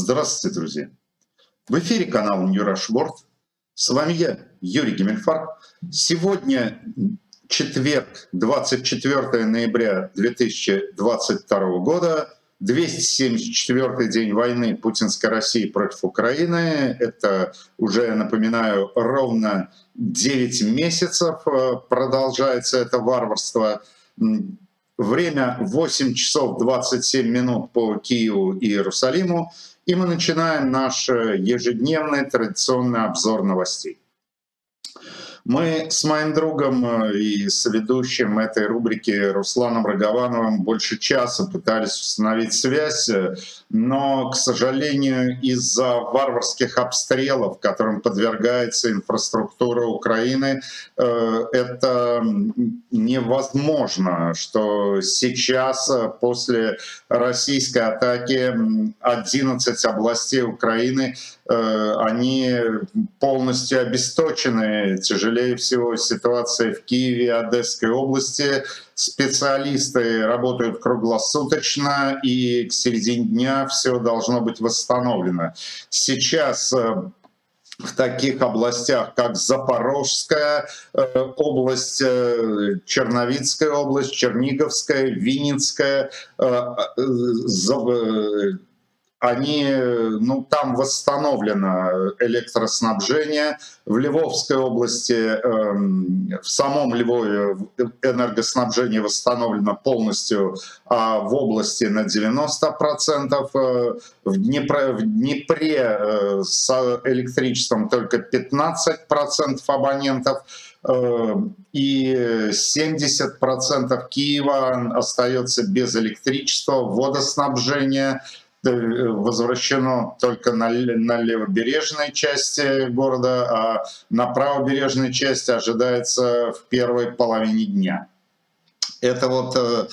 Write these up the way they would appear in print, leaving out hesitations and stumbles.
Здравствуйте, друзья! В эфире канал New Rush World. С вами я, Юрий Гемельфарб. Сегодня четверг, 24 ноября 2022 года, 274-й день войны путинской России против Украины. Это уже, я напоминаю, ровно 9 месяцев продолжается это варварство. Время 8 часов 27 минут по Киеву и Иерусалиму. И мы начинаем наш ежедневный традиционный обзор новостей. Мы с моим другом и соведущим этой рубрики Русланом Роговановым больше часа пытались установить связь, но, к сожалению, из-за варварских обстрелов, которым подвергается инфраструктура Украины, это невозможно, что сейчас, после российской атаки, 11 областей Украины, они полностью обесточены. Тяжелее всего ситуация в Киеве и Одесской области. Специалисты работают круглосуточно, и к середине дня все должно быть восстановлено. Сейчас в таких областях, как Запорожская область, Черновицкая область, Черниговская, Винницкая, там восстановлено электроснабжение. В Львовской области, в самом Львове энергоснабжение восстановлено полностью, а в области на 90%. В Днепре с электричеством только 15% абонентов, и 70% Киева остается без электричества, водоснабжения возвращено только на левобережной части города, а на правобережной части ожидается в первой половине дня. Это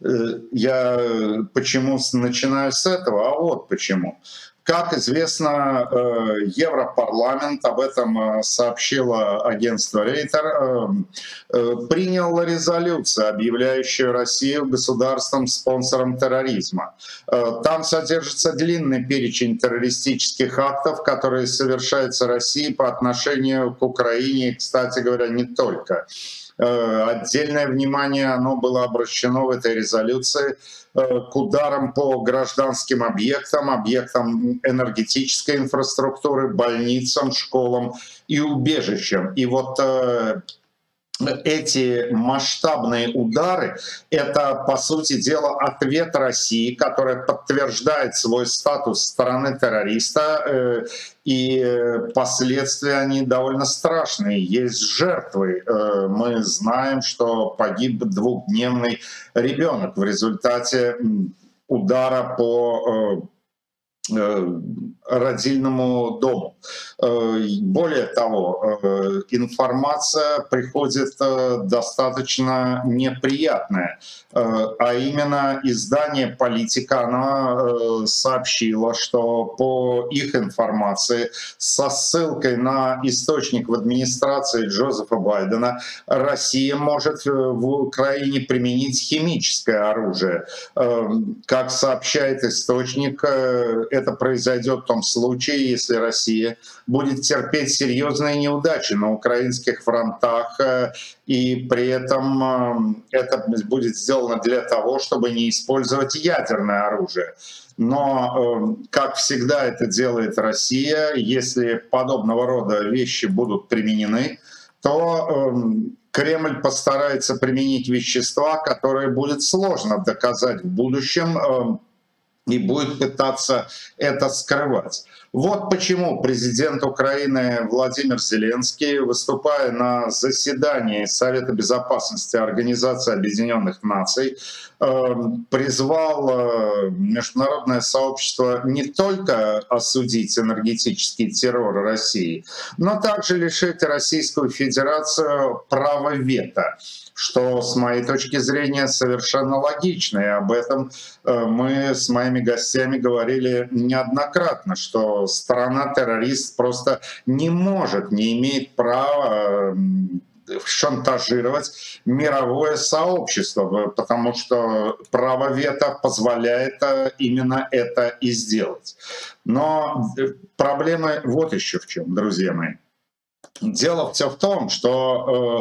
я почему начинаю с этого, а вот почему. Как известно, Европарламент, об этом сообщило агентство Рейтер, принял резолюцию, объявляющую Россию государством-спонсором терроризма. Там содержится длинный перечень террористических актов, которые совершаются Россией по отношению к Украине, и, кстати говоря, не только. Отдельное внимание оно было обращено в этой резолюции к ударам по гражданским объектам, объектам энергетической инфраструктуры, больницам, школам и убежищам. И эти масштабные удары — это, по сути дела, ответ России, которая подтверждает свой статус стороны террориста, и последствия они довольно страшные. Есть жертвы. Мы знаем, что погиб двухдневный ребенок в результате удара по родильному дому. Более того, информация приходит достаточно неприятная, а именно издание «Политика», оно сообщило, что по их информации, со ссылкой на источник в администрации Джозефа Байдена, Россия может в Украине применить химическое оружие. Как сообщает источник, это произойдет в том случае, если Россия будет терпеть серьезные неудачи на украинских фронтах, и при этом это будет сделано для того, чтобы не использовать ядерное оружие. Но, как всегда это делает Россия, если подобного рода вещи будут применены, то Кремль постарается применить вещества, которые будет сложно доказать в будущем, и будет пытаться это скрывать. Вот почему президент Украины Владимир Зеленский, выступая на заседании Совета Безопасности Организации Объединенных Наций, призвал международное сообщество не только осудить энергетический террор России, но также лишить Российскую Федерацию права вето, что, с моей точки зрения, совершенно логично. И об этом мы с моими гостями говорили неоднократно, что страна-террорист просто не может, не имеет права шантажировать мировое сообщество, потому что право вето позволяет именно это и сделать. Но проблема вот еще в чем, друзья мои. Дело все в том, что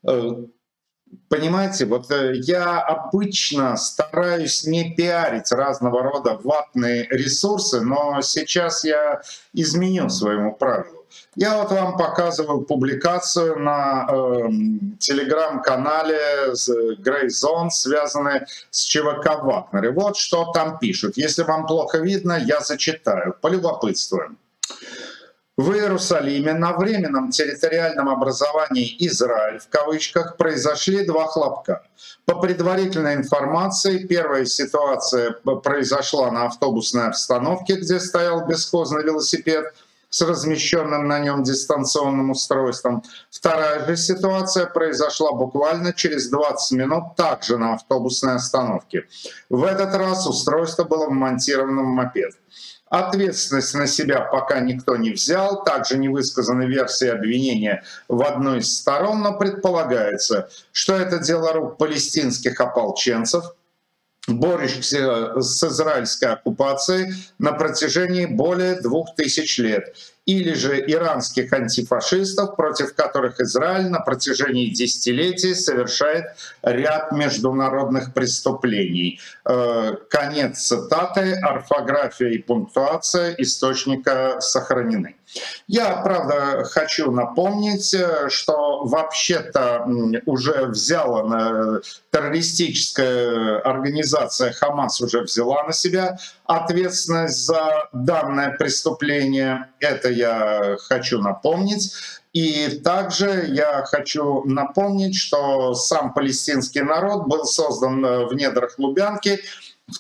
понимаете, вот я обычно стараюсь не пиарить разного рода ватные ресурсы, но сейчас я изменю своему правилу. Я вот вам показываю публикацию на телеграм-канале Grey Zone, связанной с ЧВК Вагнер. Вот что там пишут. Если вам плохо видно, я зачитаю. Полюбопытствуем. В Иерусалиме на временном территориальном образовании «Израиль» в кавычках произошли два хлопка. По предварительной информации, первая ситуация произошла на автобусной остановке, где стоял бесхозный велосипед с размещенным на нем дистанционным устройством. Вторая же ситуация произошла буквально через 20 минут также на автобусной остановке. В этот раз устройство было вмонтировано в мопед. Ответственность на себя пока никто не взял, также не высказаны версии обвинения в одной из сторон, но предполагается, что это дело рук палестинских ополченцев, борющихся с израильской оккупацией на протяжении более 2000 лет, или же иранских антифашистов, против которых Израиль на протяжении десятилетий совершает ряд международных преступлений. Конец цитаты, орфография и пунктуация источника сохранены. Я, правда, хочу напомнить, что вообще-то уже взяла террористическая организация «Хамас» уже взяла на себя ответственность за данное преступление. Это я хочу напомнить. И также я хочу напомнить, что сам палестинский народ был создан в недрах Лубянки в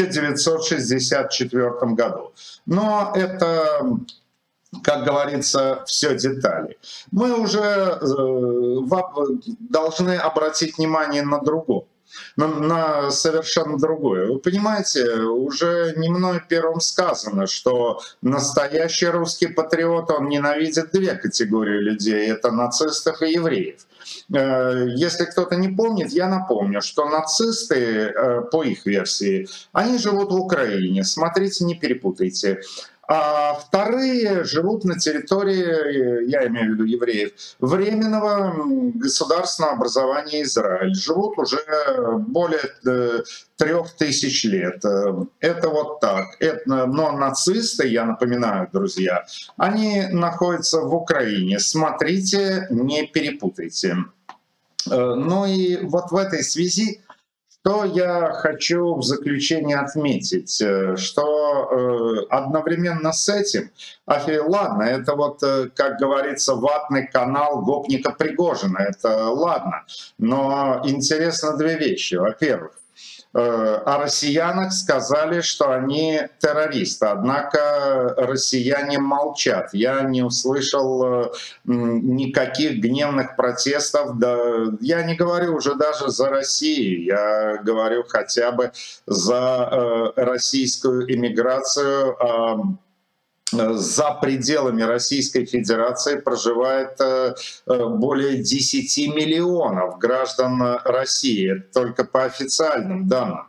1964 году. Но это, как говорится, все детали. Мы уже должны обратить внимание на другое. На совершенно другое. Вы понимаете, уже не мной первым сказано, что настоящий русский патриот, он ненавидит две категории людей, это нацистов и евреев. Если кто-то не помнит, я напомню, что нацисты, по их версии, они живут в Украине, смотрите, не перепутайте. А вторые живут на территории, я имею в виду евреев, временного государственного образования Израиль. Живут уже более 3000 лет. Это вот так. Но нацисты, я напоминаю, друзья, они находятся в Украине. Смотрите, не перепутайте. Ну и вот в этой связи что я хочу в заключение отметить, что одновременно с этим, ладно, это вот, как говорится, ватный канал гопника Пригожина, это ладно, но интересно две вещи. Во-первых, о россиянах сказали, что они террористы, однако россияне молчат. Я не услышал никаких гневных протестов. Да, я не говорю уже даже за Россию, я говорю хотя бы за российскую эмиграцию. За пределами Российской Федерации проживает более 10 миллионов граждан России, только по официальным данным.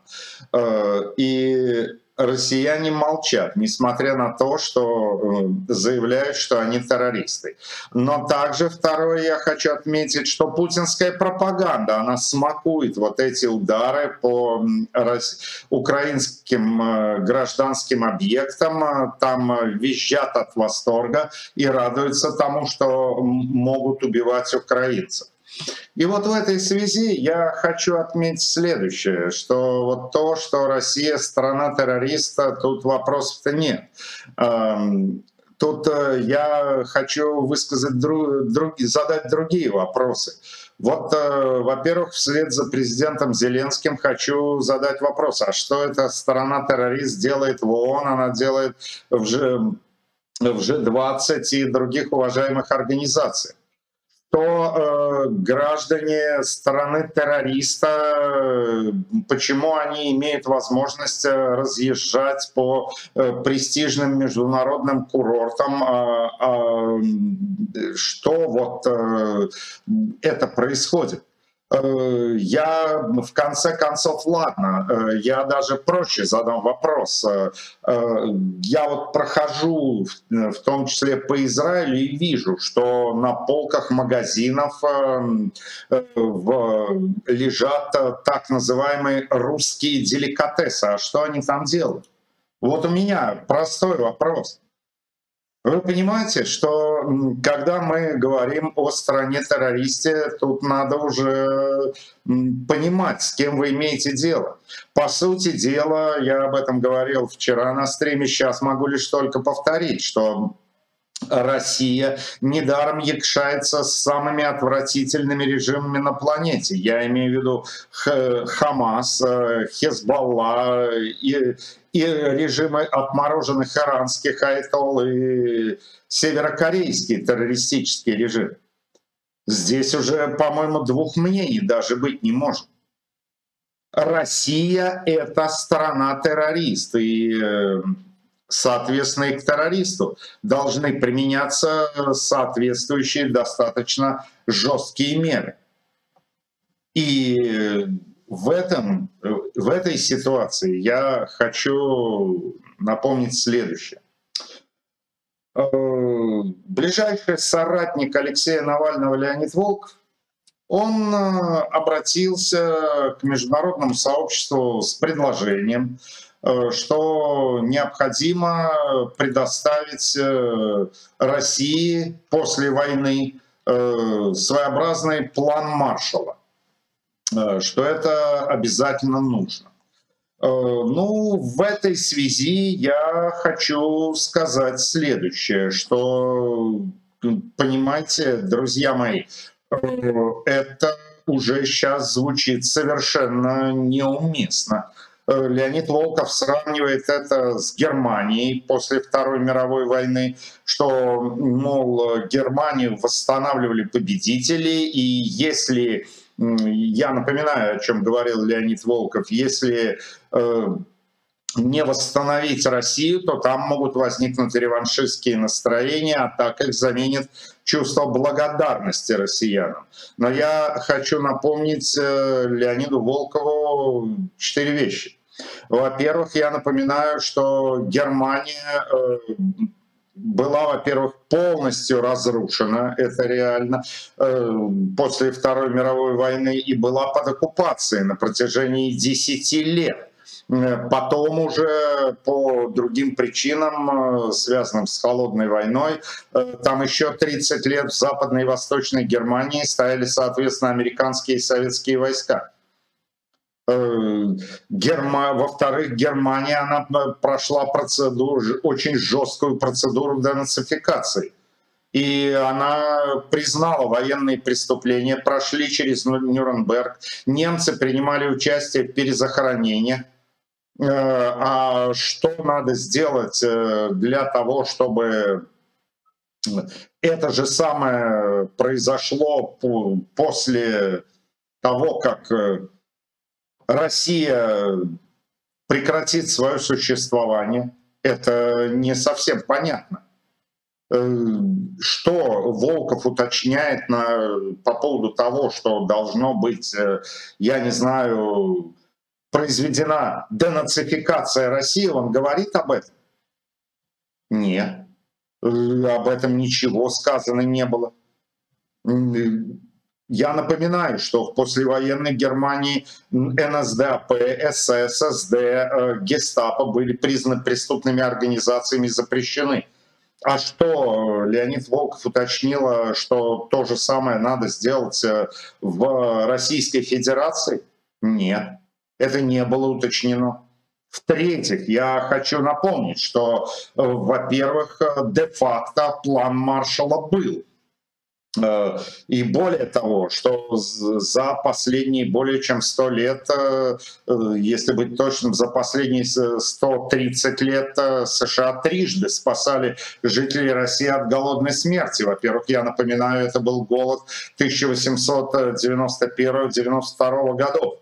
И россияне молчат, несмотря на то, что заявляют, что они террористы. Но также второе я хочу отметить, что путинская пропаганда, она смакует вот эти удары по украинским гражданским объектам, там визжат от восторга и радуются тому, что могут убивать украинцев. И вот в этой связи я хочу отметить следующее, что вот то, что Россия страна-террориста, тут вопросов-то нет. Тут я хочу высказать задать другие вопросы. Вот, во-первых, вслед за президентом Зеленским хочу задать вопрос, а что эта страна-террорист делает в ООН, она делает в G20 и других уважаемых организациях? то граждане страны террориста, почему они имеют возможность разъезжать по престижным международным курортам, что вот это происходит. Я в конце концов, ладно, я даже проще задам вопрос. Я вот прохожу, в том числе по Израилю, и вижу, что на полках магазинов лежат так называемые русские деликатесы. А что они там делают? Вот у меня простой вопрос. Вы понимаете, что когда мы говорим о стране-террористе, тут надо уже понимать, с кем вы имеете дело. По сути дела, я об этом говорил вчера на стриме, сейчас могу лишь только повторить, что Россия недаром якшается с самыми отвратительными режимами на планете. Я имею в виду Хамас, Хезболла и режимы отмороженных иранских айтол и северокорейский террористический режим. Здесь уже, по-моему, двух мнений даже быть не может. Россия — это страна-террорист, и соответственно, и к террористу должны применяться соответствующие достаточно жесткие меры. И в этой ситуации я хочу напомнить следующее. Ближайший соратник Алексея Навального Леонид Волков, он обратился к международному сообществу с предложением, что необходимо предоставить России после войны своеобразный план Маршалла, что это обязательно нужно. Ну, в этой связи я хочу сказать следующее, что, понимаете, друзья мои, это уже сейчас звучит совершенно неуместно. Леонид Волков сравнивает это с Германией после Второй мировой войны, что, мол, Германию восстанавливали победители, и если, я напоминаю, о чем говорил Леонид Волков, если не восстановить Россию, то там могут возникнуть реваншистские настроения, а так их заменит чувство благодарности россиянам. Но я хочу напомнить Леониду Волкову 4 вещи. Во-первых, я напоминаю, что Германия была, во-первых, полностью разрушена, это реально, после Второй мировой войны, и была под оккупацией на протяжении 10 лет. Потом уже по другим причинам, связанным с холодной войной, там еще 30 лет в Западной и Восточной Германии стояли, соответственно, американские и советские войска. Во-вторых, Германия, она прошла процедуру, очень жесткую процедуру денацификации. И она признала военные преступления, прошли через Нюрнберг. Немцы принимали участие в перезахоронениях. А что надо сделать для того, чтобы это же самое произошло после того, как Россия прекратит свое существование? Это не совсем понятно. Что Волков уточняет по поводу того, что должно быть, я не знаю, произведена денацификация России, он говорит об этом? Нет, об этом ничего сказано не было. Я напоминаю, что в послевоенной Германии НСДАП, СС, СД, Гестапо были признаны преступными организациями и запрещены. А что, Леонид Волков уточнила, что то же самое надо сделать в Российской Федерации? Нет, это не было уточнено. В-третьих, я хочу напомнить, что, во-первых, де-факто план Маршалла был. И более того, что за последние более чем 100 лет, если быть точным, за последние 130 лет США трижды спасали жителей России от голодной смерти. Во-первых, я напоминаю, это был голод 1891-92 годов.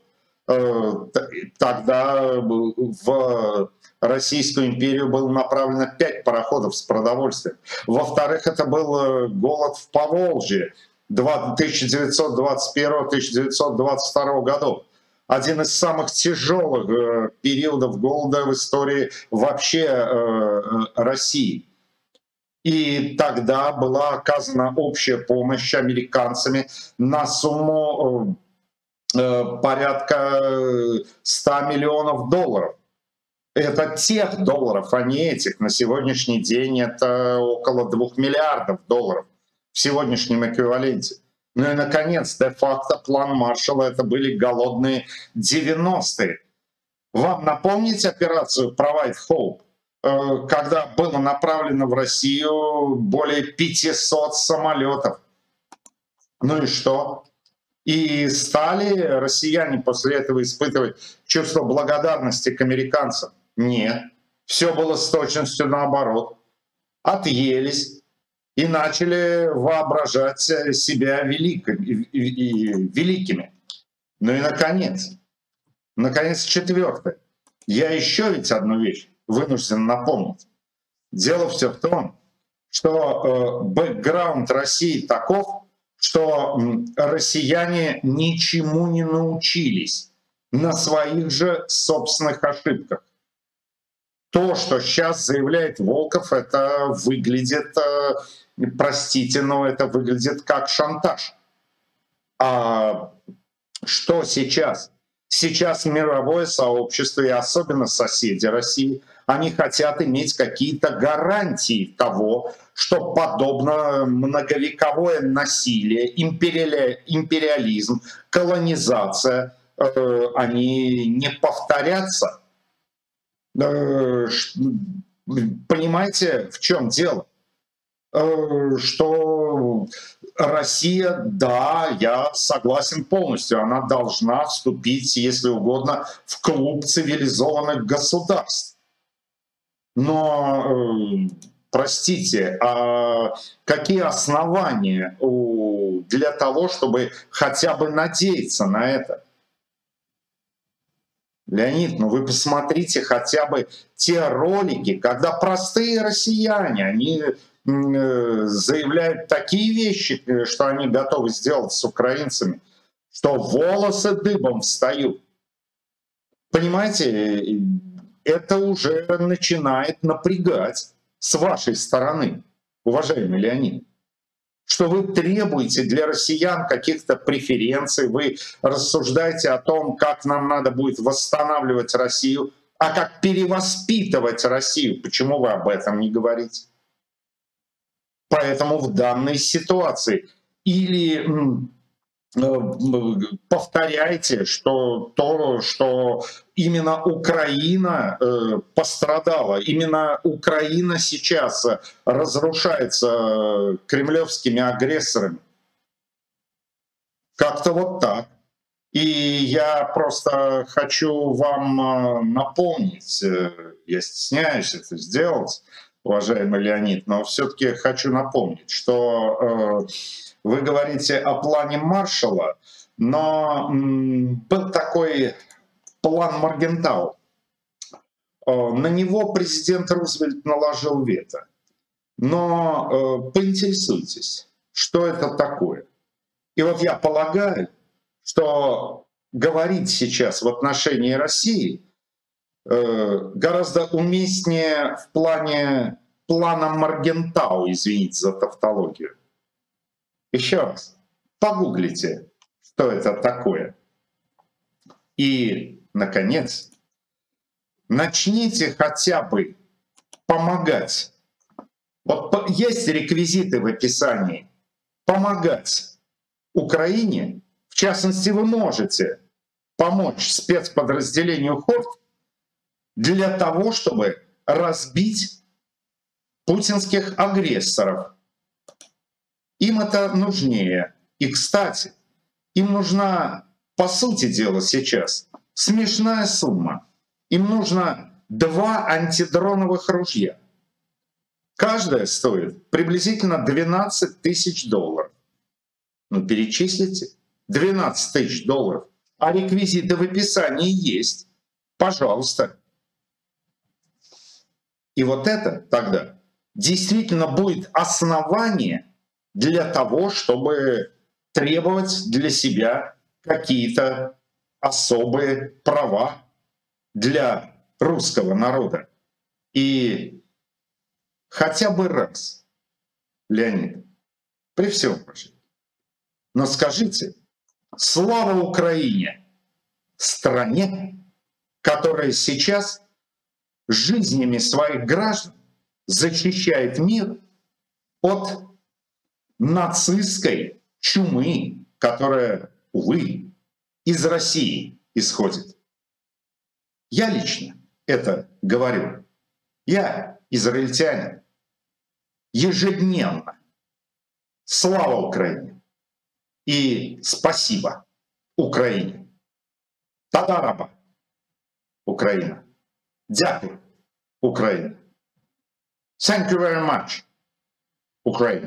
Тогда в Российскую империю было направлено 5 пароходов с продовольствием. Во-вторых, это был голод в Поволжье 1921-1922 годов. Один из самых тяжелых периодов голода в истории вообще России. И тогда была оказана общая помощь американцами на сумму порядка 100 миллионов долларов. Это тех долларов, а не этих. На сегодняшний день это около 2 миллиардов долларов в сегодняшнем эквиваленте. Ну и, наконец, де-факто план Маршалла — это были голодные 90-е. Вам напомнить операцию Provide Hope, когда было направлено в Россию более 500 самолетов? Ну и что? И стали россияне после этого испытывать чувство благодарности к американцам? Нет. Все было с точностью наоборот. Отъелись и начали воображать себя великими. Ну и наконец, четвертое. Я еще ведь одну вещь вынужден напомнить. Дело все в том, что бэкграунд России таков, что россияне ничему не научились на своих же собственных ошибках. То, что сейчас заявляет Волков, это выглядит, простите, но это выглядит как шантаж. А что сейчас? Сейчас мировое сообщество и особенно соседи России, они хотят иметь какие-то гарантии того, что подобно многовековое насилие, империализм, колонизация, они не повторятся. Понимаете, в чем дело? Что Россия, да, я согласен полностью, она должна вступить, если угодно, в клуб цивилизованных государств. Но, простите, а какие основания для того, чтобы хотя бы надеяться на это? Леонид, ну вы посмотрите хотя бы те ролики, когда простые россияне, они заявляют такие вещи, что они готовы сделать с украинцами, что волосы дыбом встают. Понимаете, это уже начинает напрягать с вашей стороны, уважаемый Леонид. Что вы требуете для россиян каких-то преференций, вы рассуждаете о том, как нам надо будет восстанавливать Россию, а как перевоспитывать Россию. Почему вы об этом не говорите? Поэтому в данной ситуации или повторяйте, что то, что именно Украина пострадала, именно Украина сейчас разрушается кремлевскими агрессорами. Как-то вот так. И я просто хочу вам напомнить, я стесняюсь это сделать, уважаемый Леонид, но все-таки хочу напомнить, что вы говорите о плане Маршалла, но был такой план Моргентау. На него президент Рузвельт наложил вето. Но поинтересуйтесь, что это такое. И вот я полагаю, что говорить сейчас в отношении России гораздо уместнее в плане плана Моргентау, извините за тавтологию. Еще раз, погуглите, что это такое. И, наконец, начните хотя бы помогать. Вот есть реквизиты в описании. Помогать Украине. В частности, вы можете помочь спецподразделению «Хорт» для того, чтобы разбить путинских агрессоров Им это нужнее. И, кстати, им нужна, по сути дела, сейчас смешная сумма. Им нужно 2 антидроновых ружья. Каждое стоит приблизительно $12 тысяч. Ну, перечислите. $12 тысяч. А реквизиты в описании есть. Пожалуйста. И вот это тогда действительно будет основание для того, чтобы требовать для себя какие-то особые права для русского народа. И хотя бы раз, Леонид, при всем уважении, но скажите, слава Украине, стране, которая сейчас жизнями своих граждан защищает мир от нацистской чумы, которая, увы, из России исходит. Я лично это говорю. Я израильтянин. Ежедневно. Слава Украине. И спасибо Украине. Тадараба, Украина. Дякую, Украина. Thank you very much, Украина.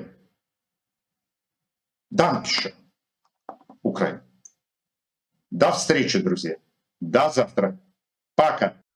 Dankeschön, Украина. До встречи, друзья. До завтра. Пока.